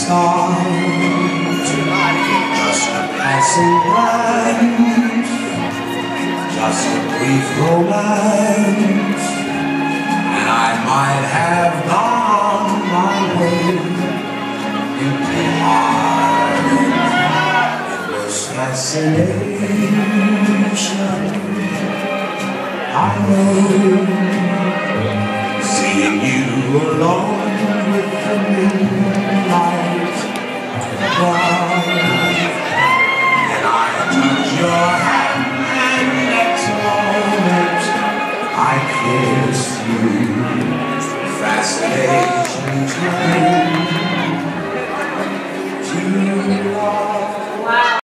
start, just a passing glance, just a brief romance, and I might have gone my way. It was fascination, I know, seeing you alone with the moonlight above. And I touch your hand, and next moment I kiss you. Fascination too.